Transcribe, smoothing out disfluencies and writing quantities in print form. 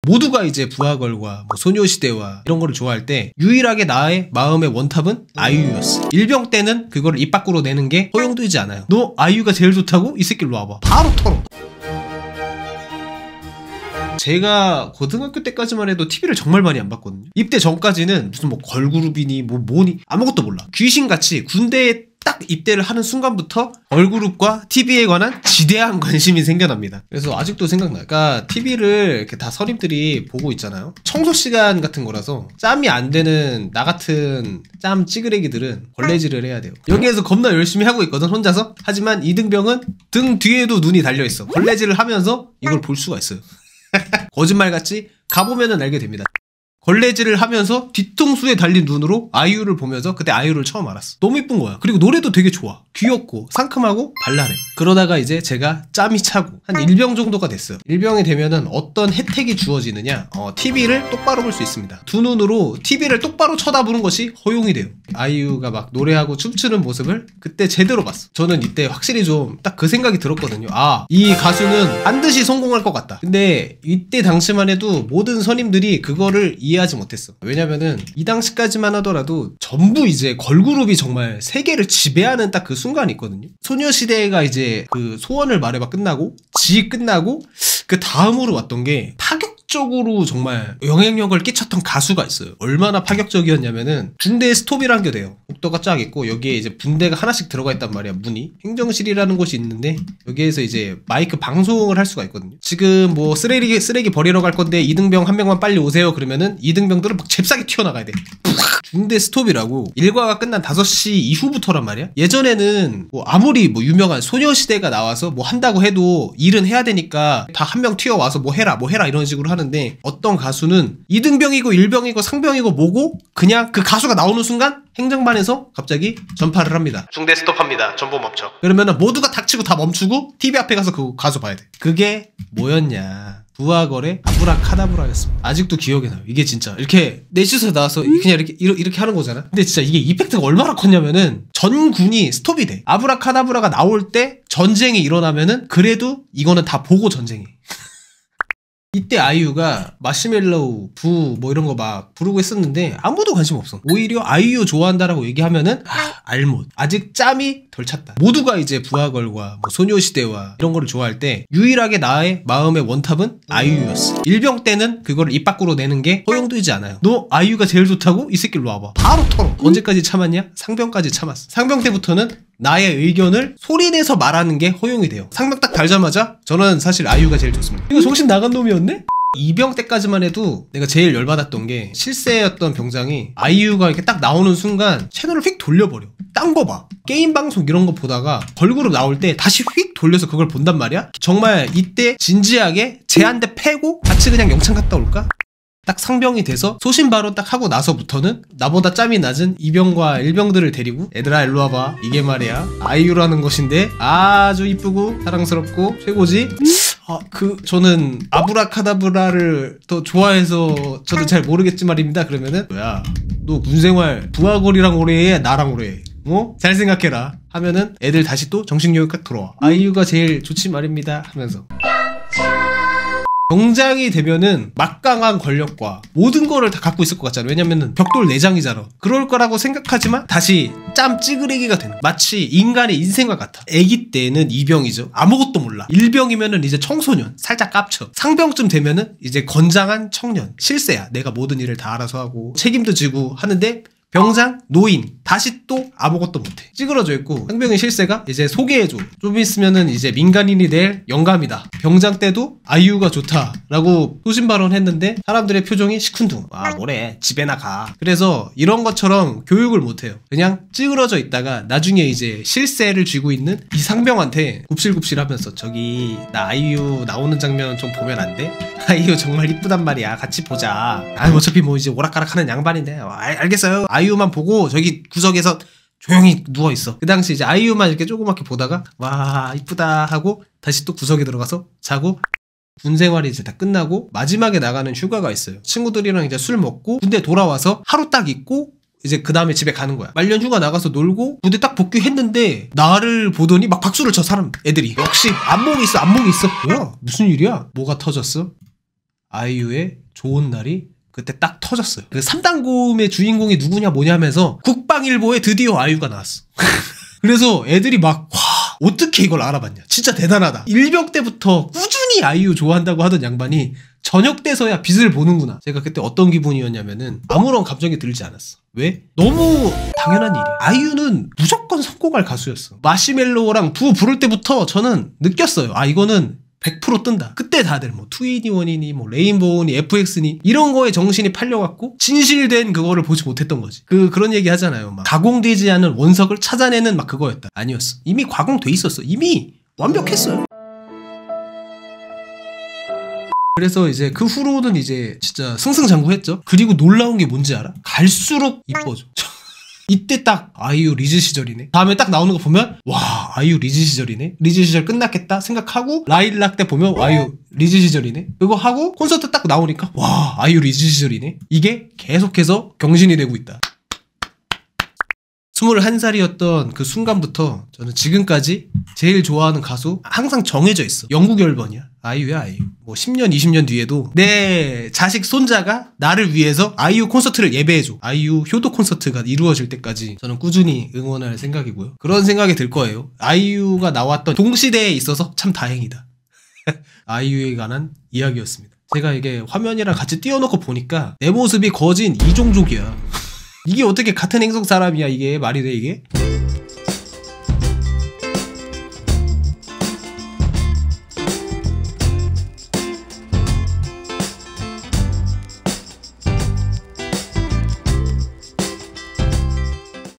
모두가 이제 부하걸과 뭐 소녀시대와 이런 거를 좋아할 때 유일하게 나의 마음의 원탑은 아이유였어. 일병 때는 그거를 입 밖으로 내는 게 허용되지 않아요. 너 아이유가 제일 좋다고? 이 새끼 일로 와봐. 바로 털어. 제가 고등학교 때까지만 해도 TV를 정말 많이 안 봤거든요. 입대 전까지는 무슨 뭐 걸그룹이니 뭐니 아무것도 몰라. 귀신같이 군대에 딱 입대를 하는 순간부터 걸그룹과 TV에 관한 지대한 관심이 생겨납니다. 그래서 아직도 생각나요. 그러니까 TV를 이렇게 다 선임들이 보고 있잖아요. 청소 시간 같은 거라서 짬이 안 되는 나 같은 짬 찌그레기들은 걸레질을 해야 돼요. 여기에서 겁나 열심히 하고 있거든, 혼자서. 하지만 이등병은 등 뒤에도 눈이 달려있어. 걸레질을 하면서 이걸 볼 수가 있어요. 거짓말같이 가보면은 알게 됩니다. 걸레질을 하면서 뒤통수에 달린 눈으로 아이유를 보면서 그때 아이유를 처음 알았어. 너무 이쁜 거야. 그리고 노래도 되게 좋아. 귀엽고 상큼하고 발랄해. 그러다가 이제 제가 짬이 차고 한 1병 정도가 됐어요. 1병이 되면은 어떤 혜택이 주어지느냐, TV를 똑바로 볼 수 있습니다. 두 눈으로 TV를 똑바로 쳐다보는 것이 허용이 돼요. 아이유가 막 노래하고 춤추는 모습을 그때 제대로 봤어. 저는 이때 확실히 좀 딱 그 생각이 들었거든요. 아, 이 가수는 반드시 성공할 것 같다. 근데 이때 당시만 해도 모든 선임들이 그거를 이해하지 못했어. 왜냐면은 이 당시까지만 하더라도 전부 이제 걸그룹이 정말 세계를 지배하는 딱 그 순간이 있거든요. 소녀시대가 이제 그 소원을 말해봐 끝나고 지 끝나고 그 다음으로 왔던 게 파격적으로 정말 영향력을 끼쳤던 가수가 있어요. 얼마나 파격적이었냐면은 군대에 스톱이라는 게 돼요. 복도가 쫙 있고 여기에 이제 분대가 하나씩 들어가 있단 말이야. 문이 행정실이라는 곳이 있는데 여기에서 이제 마이크 방송을 할 수가 있거든요. 지금 뭐 쓰레기 버리러 갈 건데 이등병 한 명만 빨리 오세요. 그러면은 이등병들은 막 잽싸게 튀어나가야 돼. 중대 스톱이라고. 일과가 끝난 5시 이후부터란 말이야. 예전에는 뭐 아무리 뭐 유명한 소녀시대가 나와서 뭐 한다고 해도 일은 해야 되니까 다 한 명 튀어와서 뭐 해라 이런 식으로 하는데, 어떤 가수는 이등병이고 일병이고 상병이고 뭐고 그냥 그 가수가 나오는 순간 행정반에서 갑자기 전파를 합니다. 중대 스톱합니다. 전부 멈춰. 그러면은 모두가 닥치고 다 멈추고 TV 앞에 가서 그 가수 봐야 돼. 그게 뭐였냐, 부하걸의 아브라카다브라였습니다. 아직도 기억이 나요. 이게 진짜 이렇게 넷이서 나와서 그냥 이렇게 하는 거잖아. 근데 진짜 이게 이펙트가 얼마나 컸냐면은 전군이 스톱이 돼. 아브라카다브라가 나올 때 전쟁이 일어나면은 그래도 이거는 다 보고 전쟁이. 이때 아이유가 마시멜로우, 부 뭐 이런 거 막 부르고 했었는데 아무도 관심 없어. 오히려 아이유 좋아한다라고 얘기하면은 알못. 아직 짬이 덜 찼다. 모두가 이제 부하걸과 뭐 소녀시대와 이런 거를 좋아할 때 유일하게 나의 마음의 원탑은 아이유였어. 일병 때는 그거를 입 밖으로 내는 게 허용되지 않아요. 너 아이유가 제일 좋다고? 이 새끼 일로 와봐. 바로 털어. 언제까지 참았냐? 상병까지 참았어. 상병 때부터는 나의 의견을 소리내서 말하는 게 허용이 돼요. 상병 딱 달자마자 저는 사실 아이유가 제일 좋습니다. 이거 정신 나간 놈이었네? 2병 때까지만 해도 내가 제일 열받았던 게 실세였던 병장이 아이유가 이렇게 딱 나오는 순간 채널을 휙 돌려버려. 딴 거 봐. 게임 방송 이런 거 보다가 걸그룹 나올 때 다시 휙 돌려서 그걸 본단 말이야? 정말 이때 진지하게 쟤 한 대 패고 같이 그냥 영창 갔다 올까? 딱 상병이 돼서 소신발언 딱 하고 나서부터는 나보다 짬이 낮은 2병과 1병들을 데리고 얘들아 일로 와봐. 이게 말이야 아이유라는 것인데 아주 이쁘고 사랑스럽고 최고지? 저는 아브라카다브라를 더 좋아해서 저도 잘 모르겠지 말입니다. 그러면은 뭐야, 너 군생활 부하걸이랑 오래 해? 나랑 오래 해? 잘 생각해라 하면은 애들 다시 또 정신력이 딱 들어와. 아이유가 제일 좋지 말입니다 하면서. 병장이 되면은 막강한 권력과 모든 거를 다 갖고 있을 것 같잖아. 왜냐면은 벽돌 내장이잖아. 그럴 거라고 생각하지만 다시 짬 찌그레기가 되는, 마치 인간의 인생과 같아. 애기 때는 이병이죠. 아무것도 몰라. 일병이면은 이제 청소년, 살짝 깝쳐. 상병쯤 되면은 이제 건장한 청년, 실세야. 내가 모든 일을 다 알아서 하고 책임도 지고 하는데, 병장, 노인, 다시 또 아무것도 못해. 찌그러져 있고, 상병의 실세가 이제 소개해줘. 좀 있으면은 이제 민간인이 될 영감이다. 병장 때도 아이유가 좋다라고 소신발언 했는데 사람들의 표정이 시큰둥. 아, 뭐래, 집에 나가. 그래서 이런 것처럼 교육을 못해요. 그냥 찌그러져 있다가 나중에 이제 실세를 쥐고 있는 이 상병한테 굽실굽실 하면서, 저기 나 아이유 나오는 장면 좀 보면 안 돼? 아이유 정말 이쁘단 말이야. 같이 보자. 어차피 뭐 이제 오락가락하는 양반인데. 알겠어요. 아이유만 보고 저기 구석에서 조용히 누워있어. 그 당시 이제 아이유만 이렇게 조그맣게 보다가 와 이쁘다 하고 다시 또 구석에 들어가서 자고. 군생활이 이제 다 끝나고 마지막에 나가는 휴가가 있어요. 친구들이랑 이제 술 먹고 군대 돌아와서 하루 딱 있고 이제 그 다음에 집에 가는 거야. 말년 휴가 나가서 놀고 부대 딱 복귀했는데 나를 보더니 막 박수를 쳐, 애들이. 역시 안목이 있어. 뭐야, 무슨 일이야? 뭐가 터졌어? 아이유의 좋은 날이 그때 딱 터졌어요. 그 3단 고음의 주인공이 누구냐 뭐냐 하면서 국방일보에 드디어 아이유가 나왔어. 그래서 애들이 막 와, 어떻게 이걸 알아봤냐. 진짜 대단하다. 일병 때부터 꾸준히 아이유 좋아한다고 하던 양반이 저녁 때서야 빛을 보는구나. 제가 그때 어떤 기분이었냐면은 아무런 감정이 들지 않았어. 왜? 너무 당연한 일이야. 아이유는 무조건 성공할 가수였어. 마시멜로랑 부 부를 때부터 저는 느꼈어요. 아, 이거는 100% 뜬다. 그때 다들 뭐 투애니원이니 뭐 레인보우니 FX니 이런 거에 정신이 팔려갖고 진실된 그거를 보지 못했던 거지. 그런 얘기 하잖아요. 막 가공되지 않은 원석을 찾아내는 막 그거였다. 아니었어. 이미 가공돼 있었어. 이미 완벽했어요. 그래서 이제 그 후로는 이제 진짜 승승장구했죠. 그리고 놀라운 게 뭔지 알아? 갈수록 이뻐져. 이때 딱 아이유 리즈 시절이네. 다음에 딱 나오는 거 보면 와, 아이유 리즈 시절이네. 리즈 시절 끝났겠다 생각하고 라일락 때 보면 아이유 리즈 시절이네. 그거 하고 콘서트 딱 나오니까 와, 아이유 리즈 시절이네. 이게 계속해서 경신이 되고 있다. 21살이었던 그 순간부터 저는 지금까지 제일 좋아하는 가수 항상 정해져 있어. 영국 열번이야. 아이유야, 아이유. 뭐 10년, 20년 뒤에도 내 자식 손자가 나를 위해서 아이유 콘서트를 예배해줘. 아이유 효도 콘서트가 이루어질 때까지 저는 꾸준히 응원할 생각이고요. 그런 생각이 들 거예요. 아이유가 나왔던 동시대에 있어서 참 다행이다. 아이유에 관한 이야기였습니다. 제가 이게 화면이랑 같이 띄워놓고 보니까 내 모습이 거진 이종족이야. 이게 어떻게 같은 행성 사람이야. 이게 말이 돼 이게?